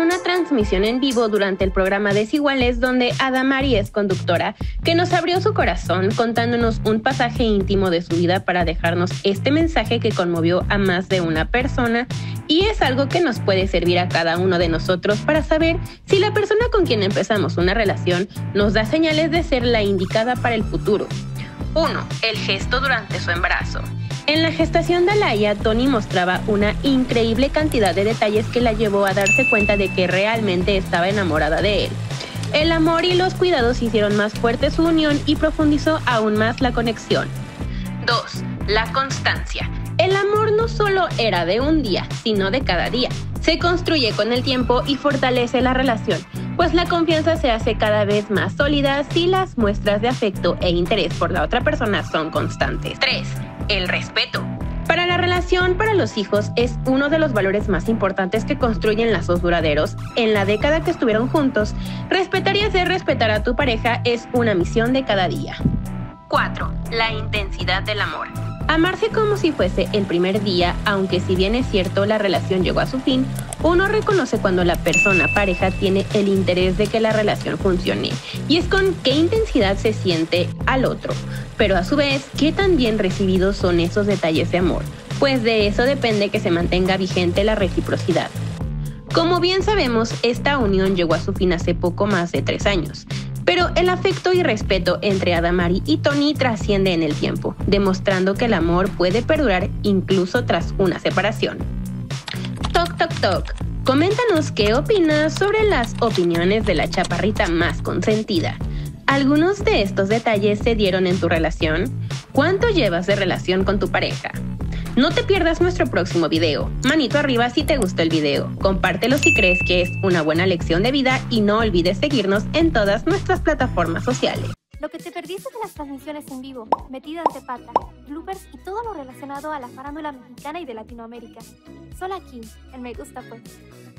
una transmisión en vivo durante el programa Desiguales, donde Adamari es conductora, que nos abrió su corazón contándonos un pasaje íntimo de su vida para dejarnos este mensaje que conmovió a más de una persona y es algo que nos puede servir a cada uno de nosotros para saber si la persona con quien empezamos una relación nos da señales de ser la indicada para el futuro. 1. El gesto durante su embarazo. En la gestación de Alaya, Toni mostraba una increíble cantidad de detalles que la llevó a darse cuenta de que realmente estaba enamorada de él. El amor y los cuidados hicieron más fuerte su unión y profundizó aún más la conexión. 2. La constancia. El amor no solo era de un día, sino de cada día. Se construye con el tiempo y fortalece la relación, pues la confianza se hace cada vez más sólida si las muestras de afecto e interés por la otra persona son constantes. 3. El respeto. Para la relación, para los hijos, es uno de los valores más importantes que construyen lazos duraderos. En la década que estuvieron juntos, respetar y hacer respetar a tu pareja es una misión de cada día. 4. La intensidad del amor. Amarse como si fuese el primer día, aunque si bien es cierto la relación llegó a su fin, uno reconoce cuando la persona pareja tiene el interés de que la relación funcione, y es con qué intensidad se siente al otro, pero a su vez, qué tan bien recibidos son esos detalles de amor, pues de eso depende que se mantenga vigente la reciprocidad. Como bien sabemos, esta unión llegó a su fin hace poco más de 3 años. Pero el afecto y respeto entre Adamari y Toni trasciende en el tiempo, demostrando que el amor puede perdurar incluso tras una separación. Toc, toc, toc. Coméntanos qué opinas sobre las opiniones de la chaparrita más consentida. ¿Algunos de estos detalles se dieron en tu relación? ¿Cuánto llevas de relación con tu pareja? No te pierdas nuestro próximo video. Manito arriba si te gustó el video. Compártelo si crees que es una buena lección de vida y no olvides seguirnos en todas nuestras plataformas sociales. Lo que te perdiste de las transmisiones en vivo, metidas de pata, bloopers y todo lo relacionado a la farándula mexicana y de Latinoamérica. Solo aquí, en Me Gusta Pues.